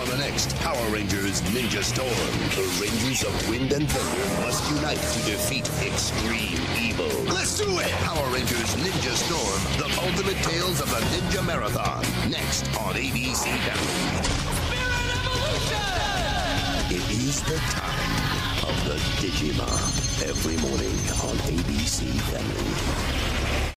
On the next Power Rangers Ninja Storm, the Rangers of Wind and Thunder must unite to defeat extreme evil. Let's do it! Power Rangers Ninja Storm, the ultimate tales of the Ninja Marathon. Next on ABC Family. Spirit Evolution! It is the time of the Digimon. Every morning on ABC Family.